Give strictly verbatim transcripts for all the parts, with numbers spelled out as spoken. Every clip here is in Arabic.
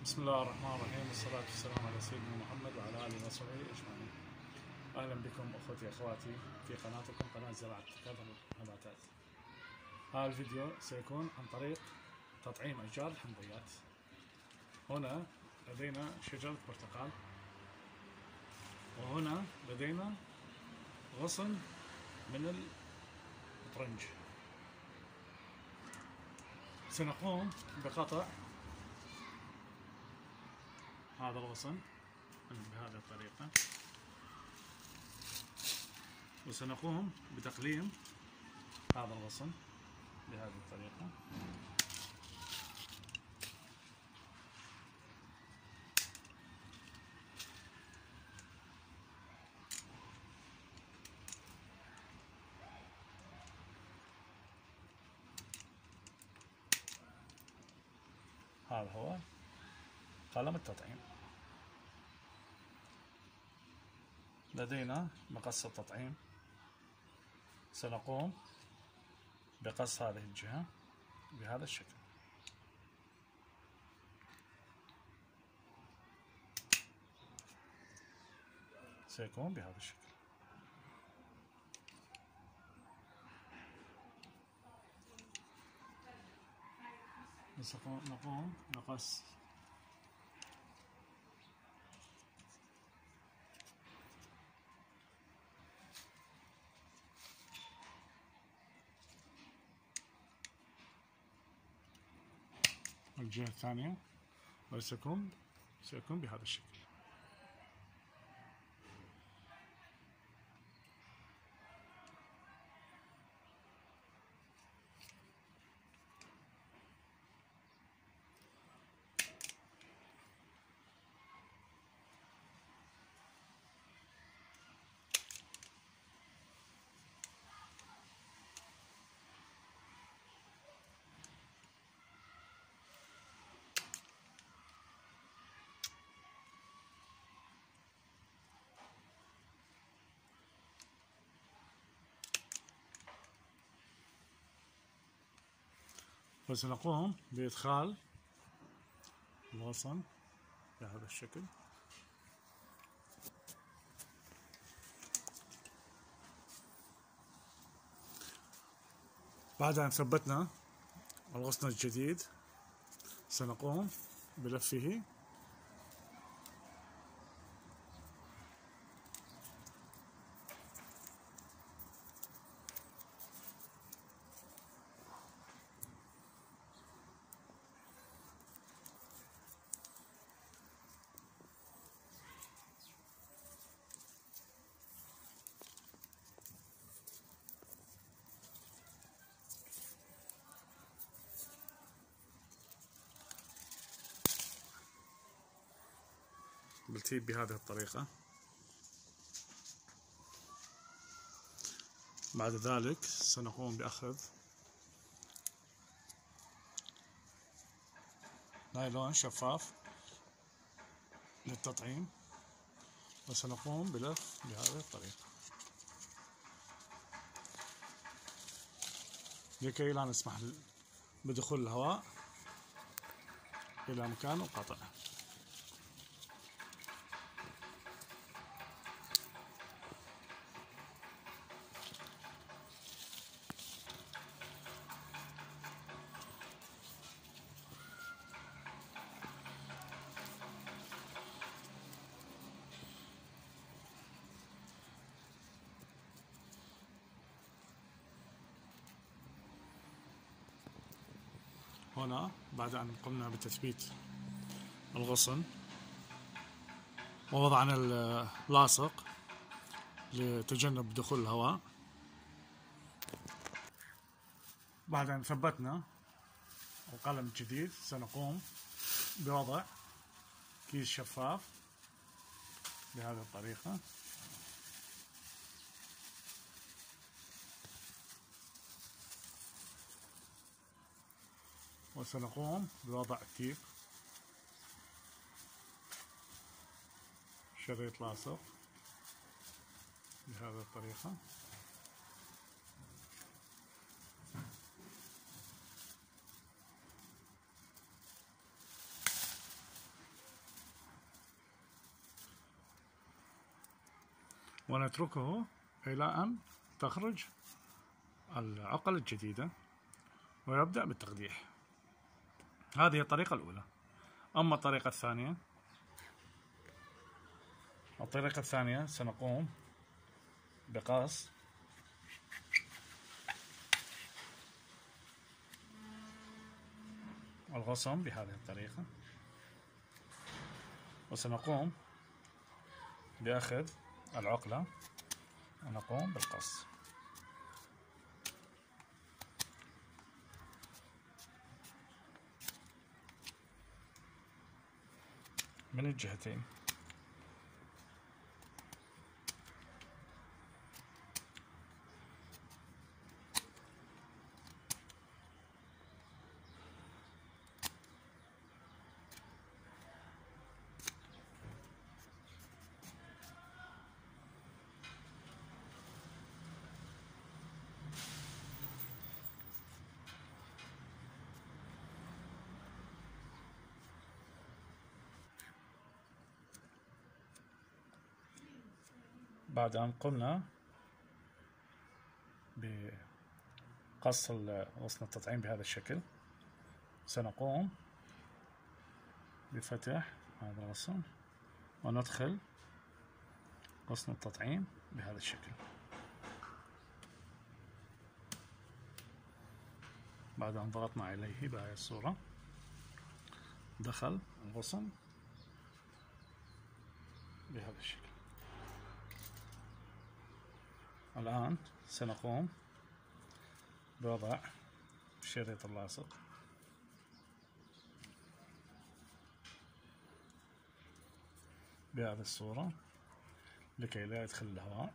بسم الله الرحمن الرحيم، والصلاة والسلام على سيدنا محمد وعلى آله وصحبه أجمعين. أهلا بكم أخوتي أخواتي في قناتكم قناة زراعة كادر النباتات. هذا الفيديو سيكون عن طريق تطعيم أشجار الحمضيات. هنا لدينا شجرة برتقال، وهنا لدينا غصن من البطرنج. سنقوم بقطع هذا الغصن بهذه الطريقة، وسنقوم بتقليم هذا الغصن بهذه الطريقة. هذا هو قلم التطعيم. لدينا مقص التطعيم، سنقوم بقص هذه الجهة بهذا الشكل. سيكون بهذا الشكل. نقوم بقص الجهة الثانية، وسيكون سيكون بهذا الشكل. وسنقوم بإدخال الغصن بهذا الشكل. بعد أن ثبتنا الغصن الجديد، سنقوم بلفه بالتيب بهذه الطريقة. بعد ذلك سنقوم بأخذ نايلون شفاف للتطعيم، وسنقوم بلف بهذه الطريقة لكي لا نسمح بدخول الهواء إلى مكان القطع. هنا بعد أن قمنا بتثبيت الغصن ووضعنا اللاصق لتجنب دخول الهواء، بعد أن ثبتنا القلم الجديد، سنقوم بوضع كيس شفاف بهذه الطريقة، وسنقوم بوضع التيب شريط لاصق بهذه الطريقة. ونتركه إلى أن تخرج العقل الجديدة ويبدأ بالتقديح. هذه الطريقة الأولى. أما الطريقة الثانية الطريقة الثانية سنقوم بقص الغصن بهذه الطريقة، وسنقوم بأخذ العقلة ونقوم بالقص من الجهتين. بعد أن قمنا بقص غصن التطعيم بهذا الشكل، سنقوم بفتح هذا الغصن وندخل غصن التطعيم بهذا الشكل. بعد أن ضغطنا عليه بهذه الصورة دخل الغصن بهذا الشكل. الآن سنقوم بوضع الشريط اللاصق بهذه الصورة لكي لا يدخل الهواء.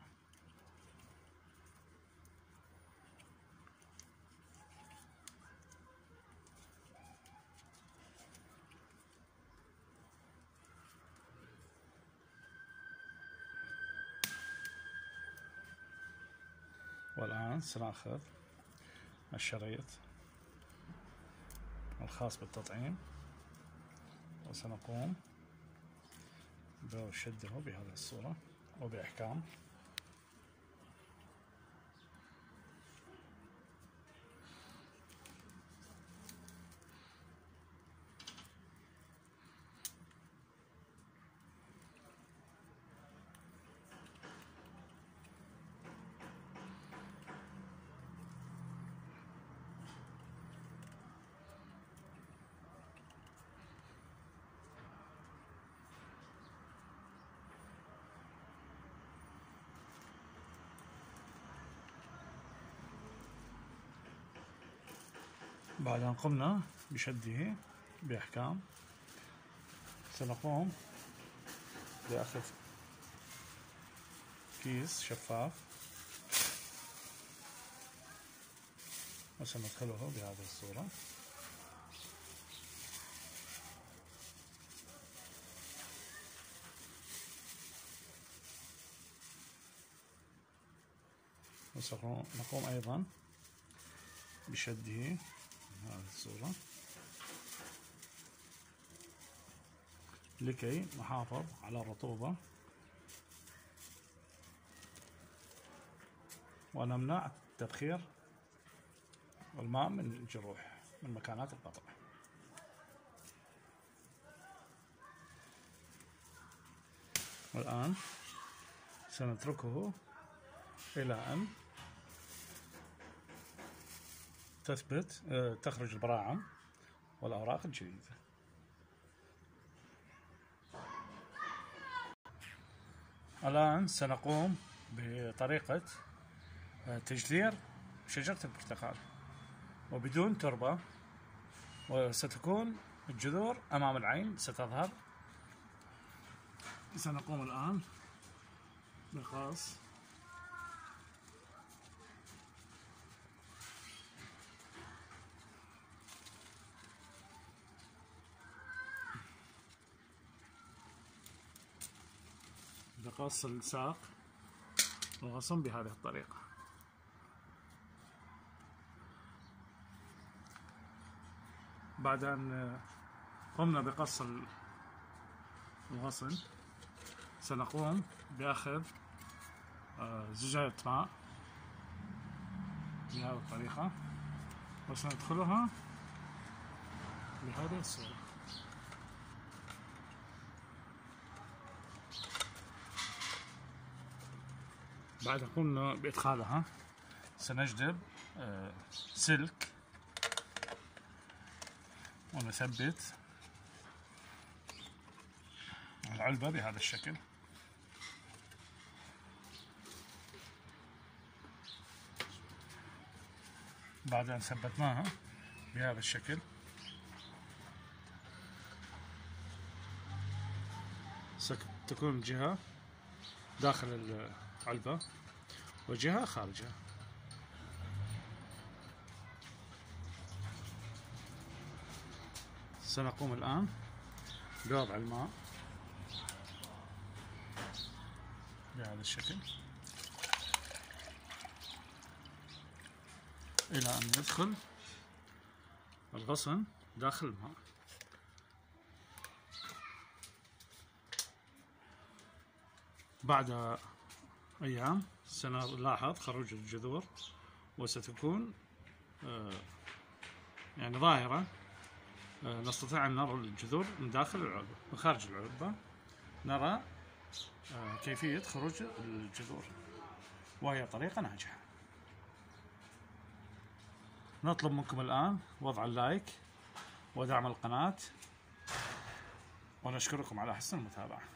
والآن سنأخذ الشريط الخاص بالتطعيم وسنقوم بشده بهذه الصورة وبإحكام. بعد أن قمنا بشده بإحكام سنقوم بأخذ كيس شفاف وسندخله بهذه الصورة. وسنقوم أيضا بشده هذه الصورة لكي نحافظ على الرطوبة ونمنع تبخير الماء من الجروح من مكانات القطع. والآن سنتركه إلى أن تثبت تخرج البراعم والأوراق الجديدة. الآن سنقوم بطريقة تجذير شجرة البرتقال وبدون تربة، وستكون الجذور أمام العين ستظهر. سنقوم الآن بقص بقص الساق الغصن بهذه الطريقة. بعد أن قمنا بقص الغصن سنقوم بأخذ زجاجة ماء بهذه الطريقة، وسندخلها بهذه الصورة. بعد أن قمنا بإدخالها سنجذب سلك ونثبت العلبة بهذا الشكل. بعد أن ثبتناها بهذا الشكل ستكون جهة داخل العلبة وجهة خارجها. سنقوم الآن بوضع الماء بهذا الشكل إلى أن يدخل الغصن داخل الماء. بعد أيام سنلاحظ خروج الجذور، وستكون يعني ظاهرة، نستطيع أن نرى الجذور من داخل العلبة. من خارج العلبة نرى كيفية خروج الجذور، وهي طريقة ناجحة. نطلب منكم الآن وضع اللايك ودعم القناة، ونشكركم على حسن المتابعة.